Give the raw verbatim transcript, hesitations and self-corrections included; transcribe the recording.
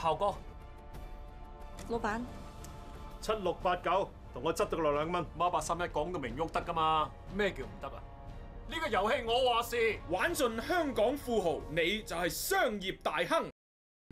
炮哥， 老闆， 七六八九，同我執到落兩蚊。 孖八三一講到明喐得噶嘛？咩叫唔得啊？呢個遊戲我話事。 玩盡香港富豪，你就係商業大亨。